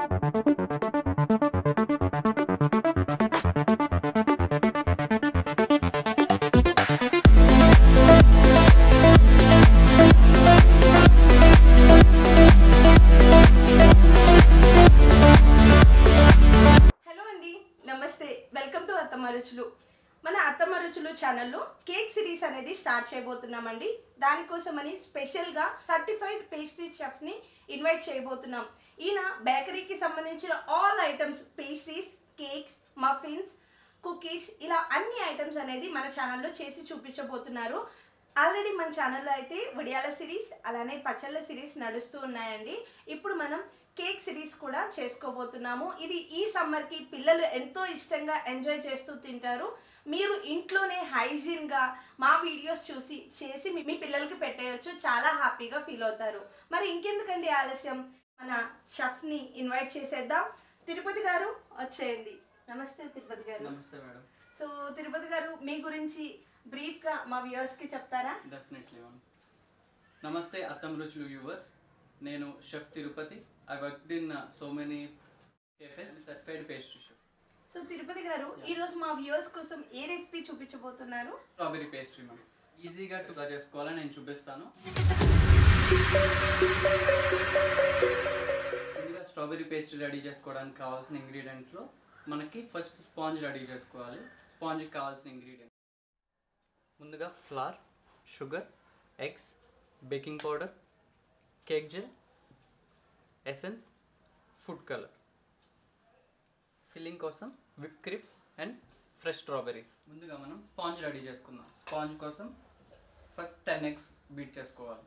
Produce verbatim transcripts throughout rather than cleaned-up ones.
మన అత్తమ్మ రుచులు ఛానల్లో cake series అనేది స్టార్ట్ చేయబోతున్నామండి. దానికోసమని స్పెషల్గా సర్టిఫైడ్ పేస్ట్రీ చెఫ్ని ఇన్వైట్ చేయబోతున్నాం. ఈయన బేకరీకి సంబంధించిన all items, pastries, cakes, muffins, cookies, ఇలా అన్ని ఐటమ్స్ అనేది మన ఛానల్లో చేసి చూపించబోతున్నారు. ఆల్రెడీ మన ఛానల్లో అయితే వడియాల సిరీస్ అలానే పచ్చళ్ళ సిరీస్ నడుస్తూ ఉన్నాయండి. ఇప్పుడు మనం కేక్ సిరీస్ కూడా చేసుకోబోతున్నాము. ఇది ఈ సమ్మర్కి పిల్లలు ఎంతో ఇష్టంగా ఎంజాయ్ చేస్తూ తింటారు. మీరు ఇంట్లోనే హైజీన్గా మా వీడియోస్ చూసి చేసి మీ పిల్లలకి పెట్టేయచ్చు, చాలా హ్యాపీగా ఫీల్ అవుతారు. మరి ఇంకెందుకండి ఆలస్యం, మన షెఫ్ని ఇన్వైట్ చేసేద్దాం. తిరుపతి గారు వచ్చేయండి. నమస్తే తిరుపతి గారు. నమస్తే మేడం. సో తిరుపతి గారు, మీ గురించి బ్రీఫ్గా మా వ్యూవర్స్కి చెప్తారా? Definitely ma'am. నమస్తే అత్తమ్మ రుచులు వ్యూవర్స్, నేను chef Tirupati. I worked in uh, so many cafes, certified pastry chef. So Tirupati గారు, ఈ రోజు మా వ్యూవర్స్ కోసం ఏ రెసిపీ చూపించబోతున్నారు? Strawberry pastry ma'am. ఈజీగా టుగా చేసుకోవాలని నేను చూపిస్తాను. ముందుగా స్ట్రాబెరీ పేస్ట్రీ రెడీ చేసుకోవడానికి కావాల్సిన ఇంగ్రీడియంట్స్లో మనకి ఫస్ట్ స్పాంజ్ రెడీ చేసుకోవాలి. స్పాంజ్కి కావాల్సిన ఇంగ్రీడియంట్స్ ముందుగా flour, sugar, eggs, baking powder, cake gel, essence, food colour. Filling కోసం whip cream and fresh strawberries. ముందుగా మనం స్పాంజ్ రెడీ చేసుకుందాం. స్పాంజ్ కోసం ఫస్ట్ టెన్ ఎగ్స్ బీట్ చేసుకోవాలి.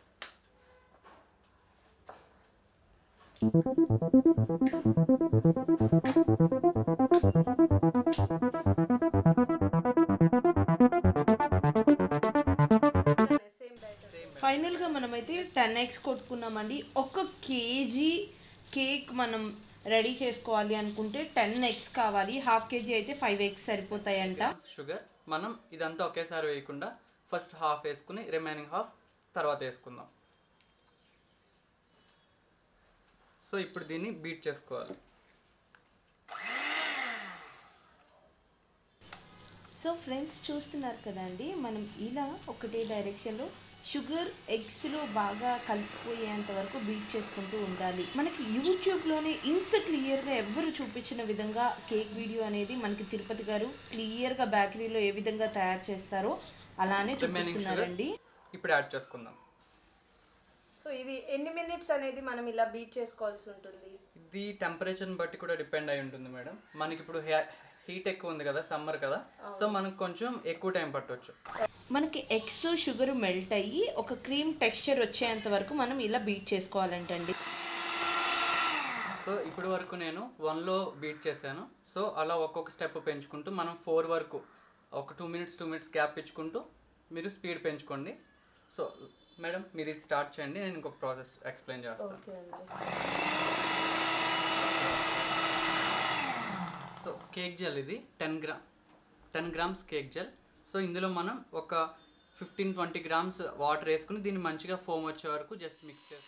ఫైనల్గా మనమైతే టెన్ ఎగ్స్ కొట్టుకున్నామండి. ఒక కేజీ కేక్ మనం రెడీ చేసుకోవాలి అనుకుంటే టెన్ ఎగ్స్ కావాలి. హాఫ్ కేజీ అయితే ఫైవ్ ఎగ్స్ సరిపోతాయంట. షుగర్ మనం ఇదంతా ఒకేసారి వేయకుండా ఫస్ట్ హాఫ్ వేసుకుని రిమైనింగ్ హాఫ్ తర్వాత వేసుకుందాం. సో ఇప్పుడు దీన్ని బీట్ చేసుకోవాలి. సో ఫ్రెండ్స్, చూస్తున్నారు కదండి, మనం ఇలా ఒకటే డైరెక్షన్లో షుగర్ ఎగ్స్లో బాగా కలిసిపోయేంత వరకు బీట్ చేసుకుంటూ ఉండాలి. మనకి యూట్యూబ్లోనే ఇంత క్లియర్గా ఎవరు చూపించిన విధంగా కేక్ వీడియో అనేది మనకి తిరుపతి గారు క్లియర్గా బేకరీలో ఏ విధంగా తయారు చేస్తారో అలానే చూపిస్తున్నారండి. ఇప్పుడు యాడ్ చేసుకుందాం. సో ఇది ఎన్ని మినిట్స్ అనేది మనం ఇలా బీట్ చేసుకోవాల్సి ఉంటుంది? ఇది టెంపరేచర్ని బట్టి కూడా డిపెండ్ అయి ఉంటుంది మేడం. మనకి ఇప్పుడు హీట్ ఎక్కువ ఉంది కదా, సమ్మర్ కదా, సో మనకు కొంచెం ఎక్కువ టైం పట్టవచ్చు. మనకి ఎగ్స్, షుగర్ మెల్ట్ అయ్యి ఒక క్రీమ్ టెక్స్చర్ వచ్చేంత వరకు మనం ఇలా బీట్ చేసుకోవాలంటండి. సో ఇప్పుడు వరకు నేను వన్లో బీట్ చేశాను. సో అలా ఒక్కొక్క స్టెప్ పెంచుకుంటూ మనం ఫోర్ వరకు ఒక two minutes two minutes gap ఇచ్చుకుంటూ మీరు స్పీడ్ పెంచుకోండి. సో మేడం, మీరు ఇది స్టార్ట్ చేయండి, నేను ఇంకొక ప్రాసెస్ ఎక్స్ప్లెయిన్ చేస్తాను. సో కేక్ జెల్ ఇది ten gram ten grams cake gel. So ఇందులో మనం ఒక ఫిఫ్టీన్ ట్వంటీ గ్రామ్స్ వాటర్ వేసుకుని దీన్ని మంచిగా ఫోమ్ వచ్చే వరకు జస్ట్ మిక్స్ చేసుకోవాలి.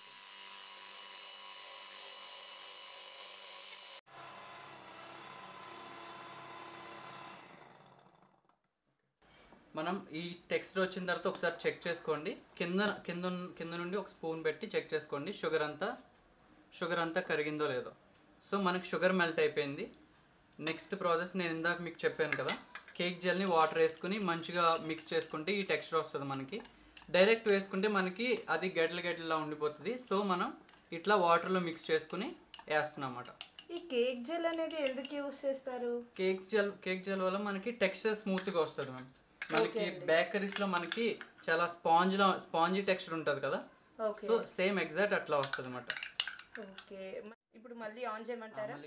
మనం ఈ టెక్స్చర్ వచ్చిన తర్వాత ఒకసారి చెక్ చేసుకోండి. కింద కింద కింద నుండి ఒక స్పూన్ పెట్టి చెక్ చేసుకోండి షుగర్ అంతా షుగర్ అంతా కరిగిందో లేదో. సో మనకి షుగర్ మెల్ట్ అయిపోయింది. నెక్స్ట్ ప్రాసెస్ నేను ఇందాక మీకు చెప్పాను కదా, కేక్ జెల్ని వాటర్ వేసుకుని మంచిగా మిక్స్ చేసుకుంటే ఈ టెక్స్చర్ వస్తుంది మనకి. డైరెక్ట్ వేసుకుంటే మనకి అది గడ్డలు గడ్డలా ఉండిపోతుంది. సో మనం ఇట్లా వాటర్లో మిక్స్ చేసుకుని వేస్తున్నాం అన్నమాట. ఈ కేక్ జెల్ అనేది ఎందుకు యూస్ చేస్తారు? కేక్ జెల్ కేక్ జెల్ వల్ల మనకి టెక్స్చర్ స్మూత్గా వస్తుంది మ్యామ్. మనకి బేకరీస్లో మనకి చాలా స్పాంజ్లో స్పాంజీ టెక్స్చర్ ఉంటుంది కదా, సో సేమ్ ఎగ్జాక్ట్ అట్లా వస్తుంది అన్నమాట. ఓకే, ఇప్పుడు మళ్ళీ ఆన్ చేయమంటారా?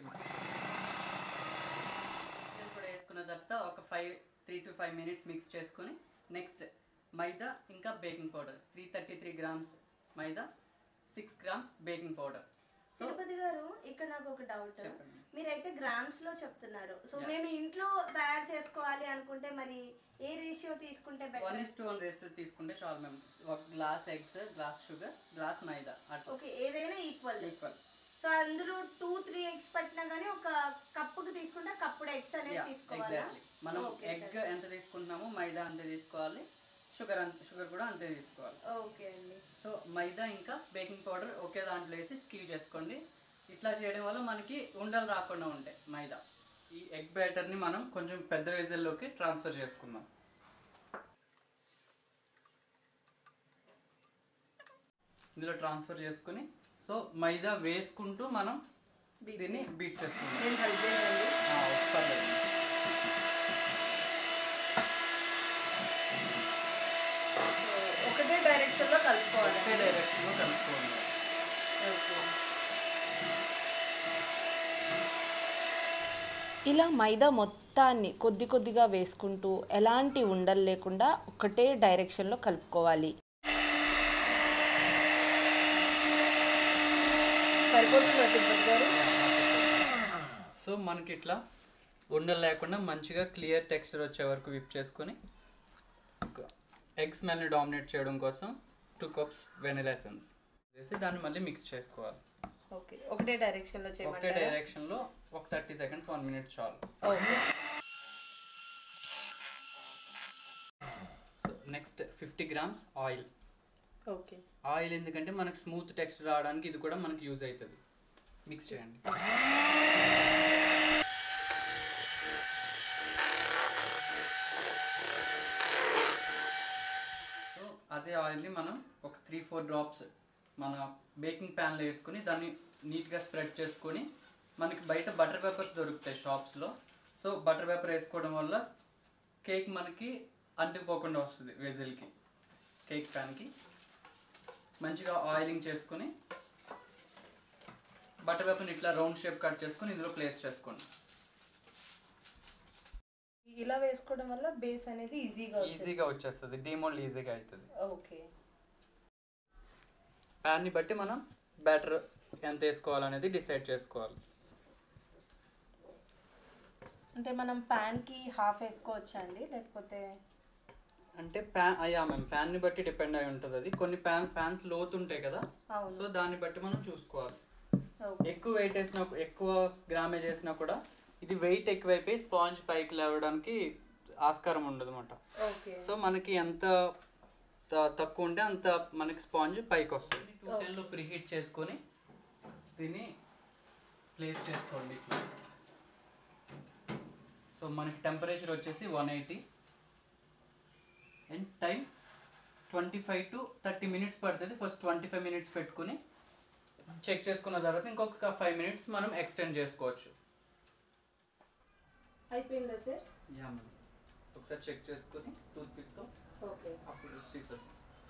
కూడా వేసుకున్న తర్వాత ఒక five three to five minutes mix చేసుకొని నెక్స్ట్ మైదా ఇంకా baking powder three thirty three grams మైదా, six grams baking powder. Tirupati గారు, ఇక్కడ నాకు ఒక డౌట్. మీరైతే గ్రామ్స్ లో చెప్తున్నారు. సో మేము ఇంట్లో తయారు చేసుకోవాలి అనుకుంటే మరి ఏ రేషియో తీసుకుంటే better? One is to one ratio తీసుకుంటే చాలు మేము. ఒక glass eggs, glass sugar, glass మైదా. ఓకే, ఏదైనా ఈక్వల్ ఈక్వల్. సో అందులో టూ త్రీ పట్టినా గానీ ఒక కప్పుకి తీసుకుంటే కప్పుడు ఎగ్స్ అనేది తీసుకోవాలా? మనం ఎగ్ ఎంత తీసుకుంటున్నామో మైదా అంతే తీసుకోవాలి, షుగర్ అంత షుగర్ కూడా అంతే తీసుకోవాలి. ఓకే అండి. సో మైదా ఇంకా బేకింగ్ పౌడర్ ఒకే దాంట్లో వేసి స్క్యూ చేసుకోండి. ఇట్లా చేయడం వల్ల మనకి ఉండలు రాకుండా ఉంటాయి మైదా. ఈ ఎగ్ బ్యాటర్ని మనం కొంచెం పెద్ద వెజల్లోకి ట్రాన్స్ఫర్ చేసుకుందాం. ఇందులో ట్రాన్స్ఫర్ చేసుకుని సో మైదా వేసుకుంటూ మనం దీన్ని బీట్ చేసుకుందాం. ఒకటే డైరెక్షన్లో కలుపుకోవాలి. ఒకటే డైరెక్షన్లో కలుపుకోవాలి. ఇలా మైదా మొత్తాన్ని కొద్ది కొద్దిగా వేసుకుంటూ ఎలాంటి ఉండలు లేకుండా ఒకటే డైరెక్షన్లో కలుపుకోవాలి. సరిపోతుందా తిరుపతి గారు? సో మనకి ఇట్లా ఉండలు లేకుండా మంచిగా క్లియర్ టెక్స్చర్ వచ్చే వరకు విప్ చేసుకొని ఎగ్ స్మెల్ని డామినేట్ చేయడం కోసం టూ కప్స్ వెనిలా ఎసెన్స్ వేసి దాన్ని మళ్ళీ మిక్స్ చేసుకోవాలి. ఓకే, ఒకటే డైరెక్షన్లో చేయాలి. ఒకటే డైరెక్షన్లో ఒక థర్టీ సెకండ్స్ వన్ మినిట్ చాలు. Okay. So next fifty grams oil. Okay. Oil ఎందుకంటే మనకు స్మూత్ టెక్స్చర్ రావడానికి ఇది కూడా మనకు యూజ్ అవుతుంది. మిక్స్ చేయండి. సో అదే ఆయిల్ని మనం ఒక త్రీ ఫోర్ డ్రాప్స్ మన బేకింగ్ ప్యాన్లో వేసుకొని దాన్ని నీట్గా స్ప్రెడ్ చేసుకొని, మనకి బయట బటర్ పేపర్స్ దొరుకుతాయి షాప్స్లో. సో బటర్ పేపర్ వేసుకోవడం వల్ల కేక్ మనకి అంటుకుపోకుండా వస్తుంది వెజిల్కి, కేక్ ప్యాన్కి. మంచిగా ఆయిలింగ్ చేసుకొని బటర్ పేపర్ని ఇట్లా రౌండ్ షేప్ కట్ చేసుకొని ఇందులో ప్లేస్ చేసుకోండి. ఇలా వేసుకోవడం వల్ల బేస్ అనేది ఈజీగా ఈజీగా వచ్చేస్తుంది, డీమోల్డ్ ఈజీగా అవుతుంది. ఓకే. ప్యాన్ని బట్టి మనం బ్యాటర్ ఎంత వేసుకోవాలనేది డిసైడ్ చేసుకోవాలి. అంటే మనం ప్యాన్కి హాఫ్ వేసుకోవచ్చా అండి, లేకపోతే? అంటే ప్యాన్ అయ్యా మ్యామ్ ప్యాన్ని బట్టి డిపెండ్ అయి ఉంటుంది అది. కొన్ని ప్యాన్ ప్యాన్స్ లోతు ఉంటాయి కదా, సో దాన్ని బట్టి మనం చూసుకోవాలి. ఎక్కువ వెయిట్ వేసినా ఎక్కువ గ్రామేజ్ వేసినా కూడా ఇది వెయిట్ ఎక్కువైపోయి స్పాంజ్ పైకి లేవడానికి ఆస్కారం ఉండదు అనమాట. సో మనకి ఎంత తక్కువ ఉంటే అంత మనకి స్పాంజ్ పైకి వస్తుంది. టూ టెన్లో ప్రీహీట్ చేసుకొని దీన్ని ప్లేస్ చేసుకోండి ఇట్లా. సో మనకి టెంపరేచర్ వచ్చేసి one eighty and time twenty five to thirty minutes పడుతుంది. ఫస్ట్ ట్వంటీ ఫైవ్ మినిట్స్ పెట్టుకుని చెక్ చేసుకున్న తర్వాత ఇంకొక ఫైవ్ మినిట్స్ మనం ఎక్స్టెండ్ చేసుకోవచ్చు. అయిపోయిందా సార్? యా మేడం, ఒకసారి చెక్ చేసుకుని టూత్ పిక్తో ఓకే అప్పుడు తీసేది.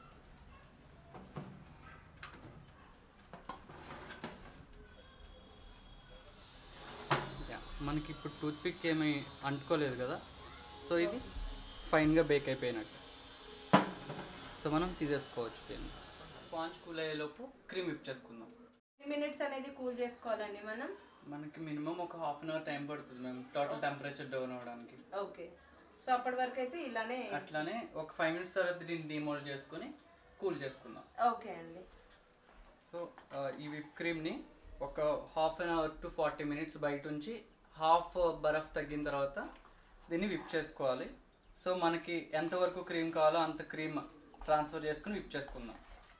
మనకి ఇప్పుడు టూత్ పిక్ ఏమీ అంటుకోలేదు కదా, సో ఇది ఫైన్గా బేక్ అయిపోయినట్టు. సో మనం తీసేసుకోవచ్చు. దీన్ని స్పాంజ్ కూల్ అయ్యేలోపు క్రీమ్ విప్ చేసుకుందాం. ఎన్ని మినిట్స్ అనేది కూల్ చేసుకోవాలండి మనం? మనకి మినిమం ఒక హాఫ్ అన్ అవర్ టైం పడుతుంది మేము టోటల్ టెంపరేచర్ డౌన్ అవ్వడానికి. ఓకే. సో అప్పటి వరకు అయితే ఇలానే అట్లానే ఒక ఫైవ్ మినిట్స్ తర్వాత దీన్ని డిమోల్డ్ చేసుకొని కూల్ చేసుకుందాం. ఓకే అండి. సో ఈ విప్ క్రీమ్ని ఒక half an hour to forty minutes బయట ఉంచి హాఫ్ బరఫ్ తగ్గిన తర్వాత దీన్ని విప్ చేసుకోవాలి. సో మనకి ఎంతవరకు క్రీమ్ కావాలో అంత క్రీమ్ ట్రాన్స్ఫర్ చేసుకుని విప్ చేసుకుందాం.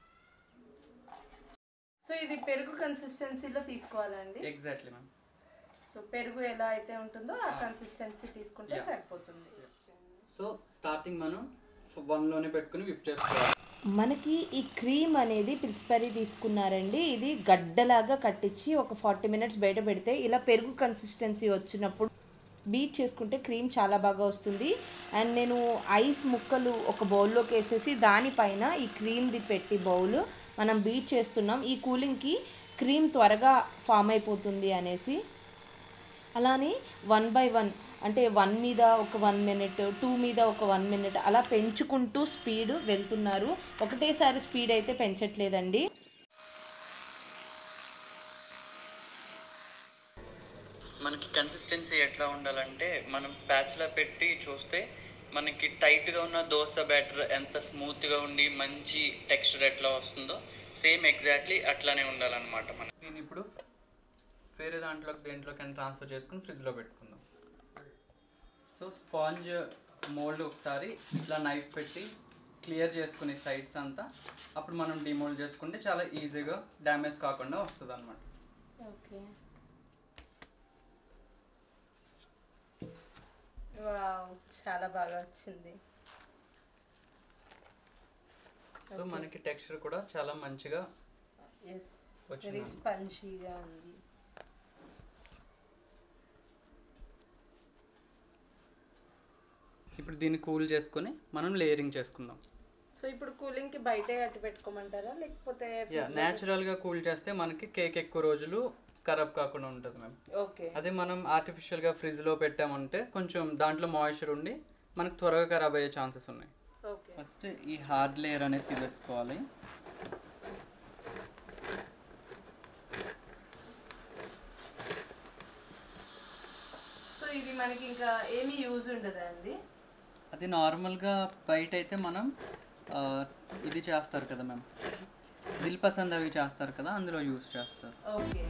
సో ఇది పెరుగు కన్సిస్టెన్సీలో తీసుకోవాలండి? Exactly ma'am. సో పెరుగు ఎలా అయితే ఉంటుందో ఆ కన్సిస్టెన్సీ తీసుకుంటే సరిపోతుంది. సో స్టార్టింగ్ మనం వన్లోనే పెట్టుకుని విప్ చేసుకోవాలి. మనకి ఈ క్రీమ్ అనేది పిల్స్బెర్రీ తీసుకున్నారండి. ఇది గడ్డలాగా కట్టించి ఒక ఫార్టీ మినిట్స్ బయట పెడితే ఇలా పెరుగు కన్సిస్టెన్సీ వచ్చినప్పుడు బీట్ చేసుకుంటే క్రీమ్ చాలా బాగా వస్తుంది. అండ్ నేను ఐస్ ముక్కలు ఒక బౌల్లోకి వేసేసి దానిపైన ఈ క్రీమ్ది పెట్టి బౌల్ మనం బీట్ చేస్తున్నాం. ఈ కూలింగ్కి క్రీమ్ త్వరగా ఫామ్ అయిపోతుంది అనేసి. అలానే వన్ బై వన్ అంటే వన్ మీద ఒక వన్ మినిట్, టూ మీద ఒక వన్ మినిట్ అలా పెంచుకుంటూ స్పీడ్ వెళ్తున్నారు. ఒకటేసారి స్పీడ్ అయితే పెంచట్లేదండి. మనకి కన్సిస్టెన్సీ ఎట్లా ఉండాలంటే మనం స్పాచ్లా పెట్టి చూస్తే మనకి టైట్గా ఉన్న దోశ బ్యాటర్ ఎంత స్మూత్గా ఉండి మంచి టెక్స్చర్ ఎట్లా వస్తుందో సేమ్ ఎగ్జాక్ట్లీ అట్లానే ఉండాలన్నమాట. మనం దీన్ని ఇప్పుడు వేరే దాంట్లోకి దేంట్లోకి ట్రాన్స్ఫర్ చేసుకుని ఫ్రిడ్జ్లో పెట్టుకుందాం. సో స్పాంజ్ మోల్డ్ ఒకసారి ఇట్లా నైఫ్ పెట్టి క్లియర్ చేసుకునే సైడ్స్ అంతా, అప్పుడు మనం డిమోల్డ్ చేసుకుంటే చాలా ఈజీగా డ్యామేజ్ కాకుండా వస్తుంది అనమాట. ఓకే, వావ్ చాలా బాగా వచ్చింది. సో మనకి టెక్స్చర్ కూడా చాలా మంచిగా ఎస్, వెరీ స్పంజీగా ఉంది. ఇప్పుడు దీన్ని కూల్ చేసుకొని మనం లేయరింగ్ చేసుకుందాం. సో ఇప్పుడు కూలింగ్ కి బయటే అట్టు పెట్టుకోమంటారా లేకపోతే న్యాచురల్ గా కూల్ చేస్తే మనకి కేక్ ఎక్కువ రోజులు ఖరాబ్ కాకుండా ఉంటుంది మ్యామ్. ఓకే, అదే మనం ఆర్టిఫిషియల్ గా ఫ్రిడ్జ్ లో పెట్టామంటే కొంచెం దాంట్లో మాయిశ్చర్ ఉండి మనకు త్వరగా ఖరాబ్ అయ్యే ఛాన్సెస్ ఉన్నాయి. ఓకే, ఫస్ట్ ఈ హార్డ్ లేయర్ అనేది తీసేసుకోవాలి. సో ఇది మనకి ఇంకా ఏమీ యూజ్ ఉండదా అండి? అది నార్మల్గా బయట అయితే మనం ఆ, ఇది చేస్తారు కదా మ్యామ్, దిల్ పసంద్ అవి చేస్తారు కదా, అందులో యూజ్ చేస్తారు. ఓకే,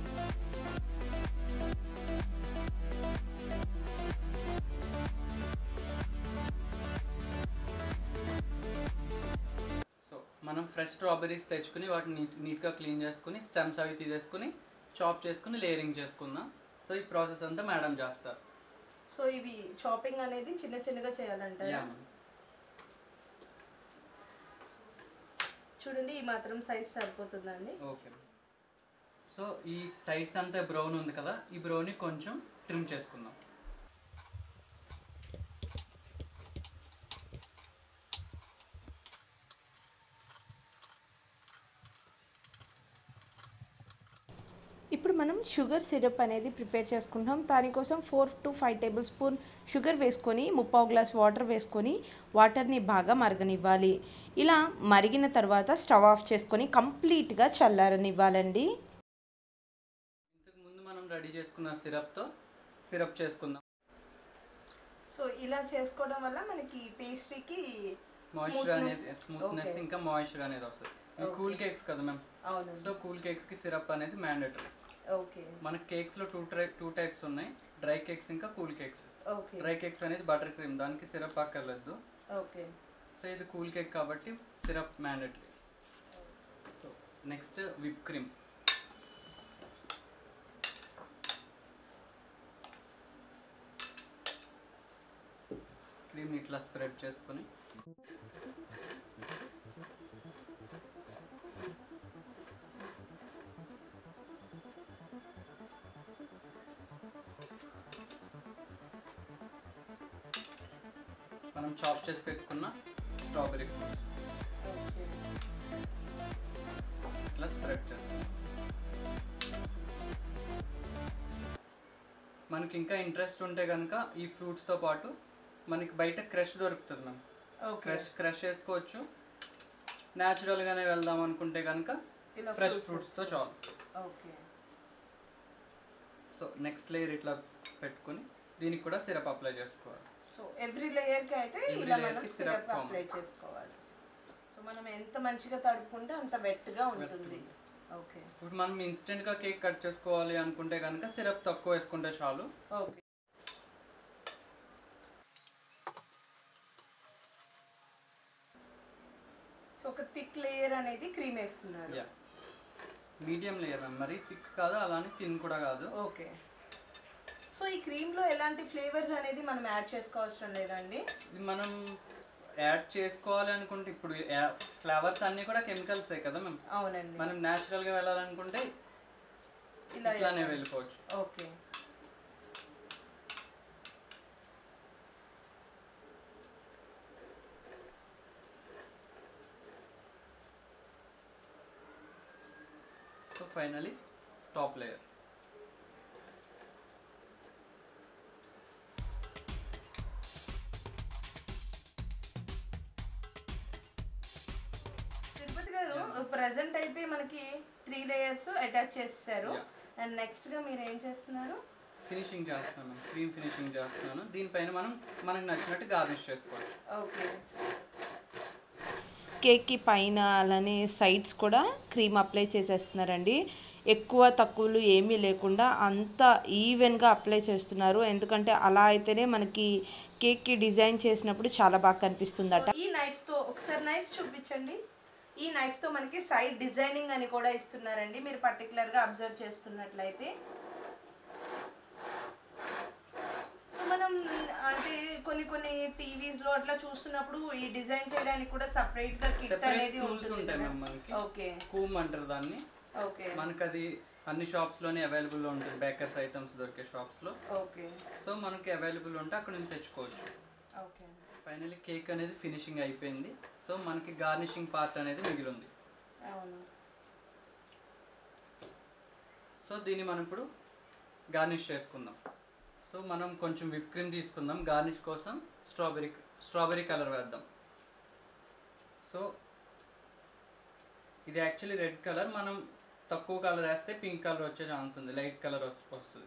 సో మనం ఫ్రెష్ స్ట్రాబెరీస్ తెచ్చుకుని వాటిని నీట్ నీట్గా క్లీన్ చేసుకుని స్టెమ్స్ అవి తీసేసుకుని చాప్ చేసుకుని లేయరింగ్ చేసుకుందాం. సో ఈ ప్రాసెస్ అంతా మేడం చేస్తారు. సో ఇవి చాపింగ్ అనేది చిన్న చిన్నగా చేయాలంటారా? చూడండి, ఈ మాత్రం సైజ్ సరిపోతుందండి. ఓకే, సో ఈ సైడ్స్ అంతా బ్రౌన్ ఉంది కదా, ఈ బ్రౌన్ని కొంచెం ట్రిమ్ చేసుకుందాం. ఇప్పుడు మనం షుగర్ సిరప్ అనేది ప్రిపేర్ చేసుకుంటాం. దానికోసం four to five tablespoon sugar వేసుకొని ముప్పావు గ్లాస్ వాటర్ వేసుకొని వాటర్ని బాగా మరగనివ్వాలి. ఇలా మరిగిన తర్వాత స్టవ్ ఆఫ్ చేసుకొని కంప్లీట్గా చల్లారనివ్వాలండి. ఇంతకు ముందు మనం రెడీ చేసుకున్న సిరప్తో సిరప్ చేసుకుందాం. సో ఇలా చేసుకోవడం వల్ల మనకి పేస్ట్రీకి మాయిశ్చర్ అనేది స్మూత్నెస్ ఇంకా మాయిశ్చర్ అనేది వస్తుంది. కూల్ కేక్స్ కదా మ్యామ్, అవును. సో కూల్ కేక్స్కి సిరప్ అనేది మ్యాండేటరీ. ఓకే, మన కేక్స్లో టూ ట్రై టూ టైప్స్ ఉన్నాయి, డ్రై కేక్స్ ఇంకా cool cakes. Okay, dry cakes అనేది బటర్ క్రీమ్, దానికి సిరప్ అక్కర్లేదు. ఓకే, సో ఇది కూల్ కేక్ కాబట్టి syrup mandatory. So next whip cream. క్రీమ్ని ఇట్లా స్ప్రెడ్ చేసుకొని మనం చాప్ చేసి పెట్టుకున్న స్ట్రాబెరీ ఫ్రూట్స్ ఓకే, ఇట్లా స్ప్రెడ్ చేస్తాం. మనకి ఇంకా ఇంట్రెస్ట్ ఉంటే కనుక ఈ ఫ్రూట్స్తో పాటు మనకి బయట క్రష్ దొరుకుతుంది మ్యామ్. క్రష్ క్రష్ వేసుకోవచ్చు. న్యాచురల్గానే వెళ్దాం అనుకుంటే కనుక ఫ్రెష్ ఫ్రూట్స్తో చాలు. ఓకే, సో నెక్స్ట్ లేయర్ ఇట్లా పెట్టుకుని దీనికి కూడా సిరప్ అప్లై చేసుకోవాలి. సో ఎవ్రీ లేయర్కి అయితే ఇలా మనం సిరప్ అప్లై చేసుకోవాలి. సో మనం ఎంత మంచిగా తడుపుకుంటే అంత వెట్గా ఉంటుంది. ఓకే, ఇప్పుడు మనం ఇన్స్టెంట్గా కేక్ కట్ చేసుకోవాలి అనుకుంటే కనుక సిరప్ తక్కువ వేసుకుంటే చాలు. ఓకే, సో ఒక థిక్ లేయర్ అనేది క్రీమ్ వేస్తున్నారు. యా, మీడియం లేయర్ మ్యామ్, మరి థిక్ కాదు అలానే థిన్ కూడా కాదు. ఓకే, సో ఈ క్రీమ్లో ఎలాంటి ఫ్లేవర్స్ అనేది మనం యాడ్ చేసుకోవాల్సిన లేదండి? ఇది మనం యాడ్ చేసుకోవాలి అనుకుంటే ఇప్పుడు ఫ్లేవర్స్ అన్నీ కూడా కెమికల్సే కదా మ్యామ్. అవునండి, మనం న్యాచురల్గా వెళ్ళాలనుకుంటే ఇలా ఇట్లానే వెళ్ళిపోవచ్చు. Okay, so finally top layer. Tirupati గారు ప్రెసెంట్ అయితే మనకి త్రీ లేయర్స్ అటాచ్ చేస్తారు. అండ్ నెక్స్ట్గా మీరు ఏం చేస్తున్నారు? ఫినిషింగ్ చేస్తున్నాను, క్రీమ్ ఫినిషింగ్ చేస్తున్నాను. దీనిపైన మనం మనకు నచ్చినట్టు గార్నిష్ చేసుకోవచ్చు. ఓకే, కేక్కి పైన అలానే సైడ్స్ కూడా క్రీమ్ అప్లై చేసేస్తున్నారండి. ఎక్కువ తక్కువలు ఏమీ లేకుండా అంత ఈవెన్గా అప్లై చేస్తున్నారు. ఎందుకంటే అలా అయితేనే మనకి కేక్కి డిజైన్ చేసినప్పుడు చాలా బాగా కనిపిస్తుందట. ఈ నైఫ్తో ఒకసారి నైఫ్ చూపించండి. ఈ నైఫ్తో మనకి సైడ్ డిజైనింగ్ అని కూడా ఇస్తున్నారండి, మీరు పర్టికులర్గా అబ్జర్వ్ చేస్తున్నట్లయితే. సో మనం అంటే కొన్ని కొన్ని టీవీస్లో అట్లా చూస్తున్నప్పుడు ఈ డిజైన్ చేయడానికి కూడా సపరేట్గా కిట్ అనేది ఉంటుంది. ఓకే, కూమ్ అంటారు దాన్ని. ఓకే, మనకి అది అన్ని షాప్స్ లోనే అవైలబుల్ ఉంటుంది, బేకర్స్ ఐటమ్స్ దొరికే షాప్స్ లో. ఓకే, సో మనకి అవైలబుల్ ఉంటే అక్కడ నుంచి తెచ్చుకోవచ్చు. ఓకే. ఫైనల్లీ కేక్ అనేది ఫినిషింగ్ అయిపోయింది. సో మనకి గార్నిషింగ్ పార్ట్ అనేది మిగిలి ఉంది. అవును. సో దీన్ని మనం ఇప్పుడు గార్నిష్ చేసుకుందాం. సో మనం కొంచెం విప్ క్రీమ్ తీసుకుందాం. గార్నిష్ కోసం స్ట్రాబెరీ స్ట్రాబెరీ కలర్ వేద్దాం. సో ఇది యాక్చువల్లీ రెడ్ కలర్, మనం తక్కువ కలర్ వేస్తే పింక్ కలర్ వచ్చే ఛాన్స్ ఉంది, లైట్ కలర్ వస్తుంది.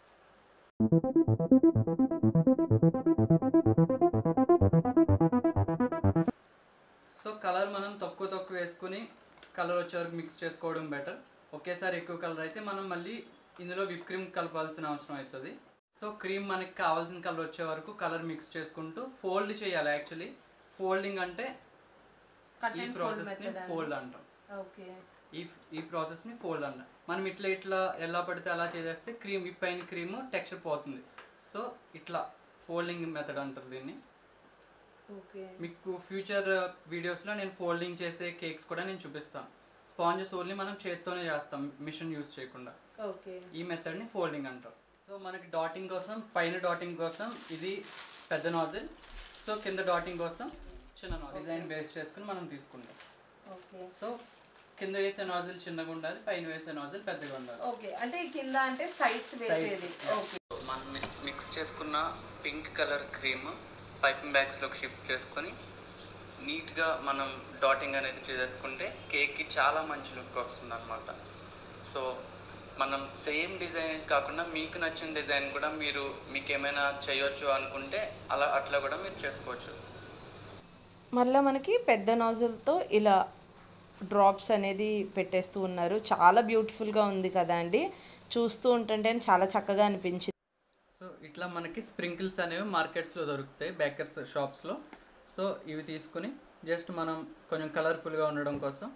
సో కలర్ మనం తక్కువ తక్కువ వేసుకుని కలర్ వచ్చే వరకు మిక్స్ చేసుకోవడం బెటర్. ఒకేసారి ఎక్కువ కలర్ అయితే మనం మళ్ళీ ఇందులో విప్ క్రీమ్ కలపాల్సిన అవసరం అవుతుంది. సో క్రీమ్ మనకి కావాల్సిన కలర్ వచ్చే వరకు కలర్ మిక్స్ చేసుకుంటూ ఫోల్డ్ చేయాలి. యాక్చువల్లీ ఫోల్డింగ్ అంటే ఈ ప్రాసెస్ని ఫోల్డ్ అంటాం. ఓకే, ఈ ఈ ప్రాసెస్ని ఫోల్డ్ అంటాం. మనం ఇట్లా ఇట్లా ఎలా పడితే అలా చేసేస్తే క్రీమ్ విప్ అయిన క్రీమ్ టెక్స్చర్ పోతుంది. సో ఇట్లా ఫోల్డింగ్ మెథడ్ అంటారు దీన్ని. ఓకే, మీకు ఫ్యూచర్ వీడియోస్లో నేను ఫోల్డింగ్ చేసే కేక్స్ కూడా నేను చూపిస్తాను. స్పాంజెస్ ఓన్లీ మనం చేత్తోనే చేస్తాం, మిషన్ యూజ్ చేయకుండా. ఓకే, ఈ మెథడ్ని ఫోల్డింగ్ అంటారు. సో మనకి డాటింగ్ కోసం, పైన డాటింగ్ కోసం ఇది పెద్ద నాజిల్, సో కింద డాటింగ్ కోసం చిన్న నాజిల్. డిజైన్ బేస్ చేసుకుని మనం తీసుకుంటాం. ఓకే. సో కింద వేసే నాజిల్ చిన్నగా ఉండాలి, పైన వేసే నాజిల్ పెద్దగా ఉండాలి. ఓకే, అంటే కింద అంటే సైడ్స్ వేసేది. ఓకే. మనం మిక్స్ చేసుకున్న పింక్ కలర్ క్రీమ్ పైపింగ్ బ్యాగ్స్లోకి షిఫ్ట్ చేసుకొని నీట్గా మనం డాటింగ్ అనేది చేసేసుకుంటే కేక్కి చాలా మంచి లుక్ వస్తుంది అనమాట. సో మనం సేమ్ డిజైన్ కాకుండా మీకు నచ్చిన డిజైన్ కూడా మీరు మీకు ఏమైనా చేయొచ్చు అనుకుంటే అలా అట్లా కూడా మీరు చేసుకోవచ్చు. మళ్ళీ మనకి పెద్ద నాజిల్తో ఇలా డ్రాప్స్ అనేది పెట్టేస్తూ ఉన్నారు. చాలా బ్యూటిఫుల్గా ఉంది కదా అండి, చూస్తూ ఉంటుంటే చాలా చక్కగా అనిపించింది. సో ఇట్లా మనకి స్ప్రింకిల్స్ అనేవి మార్కెట్స్లో దొరుకుతాయి, బేకర్స్ షాప్స్లో. సో ఇవి తీసుకుని జస్ట్ మనం కొంచెం కలర్ఫుల్గా ఉండడం కోసం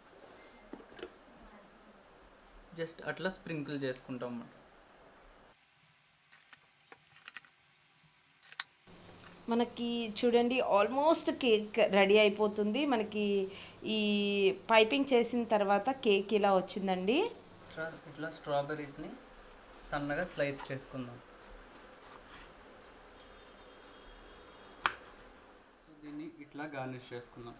జస్ట్ అట్లా స్ప్రింకిల్ చేసుకుంటాం అన్నమాట. మనకి చూడండి ఆల్మోస్ట్ కేక్ రెడీ అయిపోతుంది. మనకి ఈ పైపింగ్ చేసిన తర్వాత కేక్ ఇలా వచ్చిందండి. ఇట్లా ఇట్లా స్ట్రాబెర్రీస్ని సన్నగా స్లైస్ చేసుకుందాం. దీన్ని ఇట్లా గార్నిష్ చేసుకుందాం.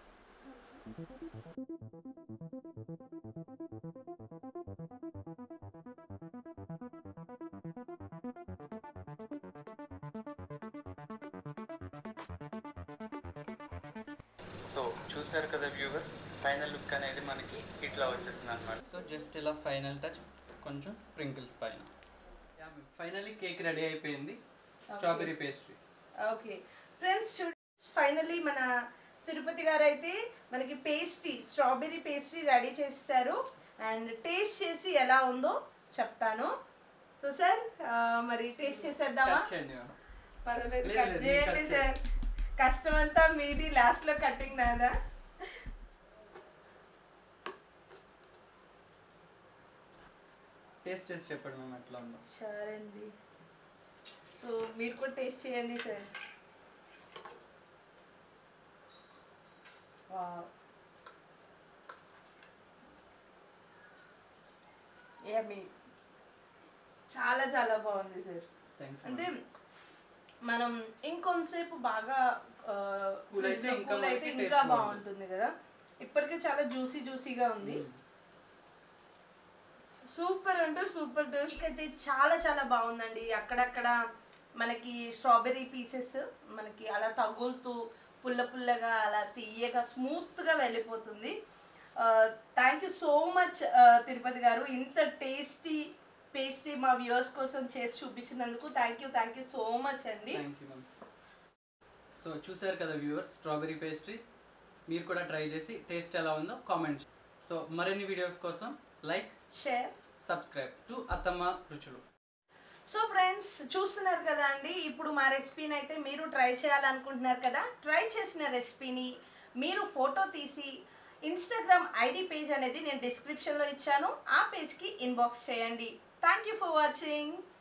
సో చూసారు కదా వ్యూవర్స్, ఫైనల్ లుక్ అనేది మనకి ఇట్లా వచ్చేస్తుంది అనమాట. సో జస్ట్ ఇలా ఫైనల్ టచ్ కొంచెం స్ప్రింకిల్స్ పైన. ఫైనల్లీ కేక్ రెడీ అయిపోయింది, strawberry pastry. Okay friends, finally మన తిరుపతి గారు అయితే మనకి పేస్ట్రీ స్ట్రాబెరీ పేస్ట్రీ రెడీ చేస్తారు. అండ్ టేస్ట్ చేసి ఎలా ఉందో చెప్తాను. సో సార్ మరి టేస్ట్ చేసేద్దామా? పర్వాలేదు, కట్ చేయండి సార్. కష్టం అంతా మీది, లాస్ట్ లో కటింగ్ నాదా. టేస్ట్ చేసి చెప్పండి మేము ఎట్లా ఉందో. సరే అండి, సో మీరు కూడా టేస్ట్ చేయండి సార్. ఏమి చాలా చాలా బాగుంది సార్. అంటే మనం ఇంకొంతసేపు బాగా కూల్ అయితే ఇంకా బాగుంటుంది కదా. ఇప్పటికే చాలా జ్యూసీ జ్యూసీగా ఉంది. సూపర్ అంటే సూపర్ టేస్ట్ అయితే చాలా చాలా బాగుందండి. అక్కడక్కడ మనకి స్ట్రాబెర్రీ పీసెస్ మనకి అలా తగులుతూ పుల్ల పుల్లగా అలా తీయగా స్మూత్గా వెళ్ళిపోతుంది. Thank you so much Tirupati గారు, ఇంత టేస్టీ పేస్ట్రీ మా వ్యూవర్స్ కోసం చేసి చూపించినందుకు thank you thank you so much అండి. సో చూసారు కదా వ్యూవర్స్, స్ట్రాబెరీ పేస్ట్రీ మీరు కూడా ట్రై చేసి టేస్ట్ ఎలా ఉందో కామెంట్. సో మరిన్ని వీడియోస్ కోసం like, share subscribe to Attamma Ruchulu. So friends చూస్తున్నారు కదా అండి, ఇప్పుడు మా రెసిపీని అయితే మీరు ట్రై చేయాలనుకుంటున్నారు కదా. ట్రై చేసిన రెసిపీని మీరు ఫోటో తీసి ఇన్స్టాగ్రామ్ ఐడి పేజ్ అనేది నేను డిస్క్రిప్షన్లో ఇచ్చాను, ఆ పేజ్కి ఇన్బాక్స్ చేయండి. Thank you for watching.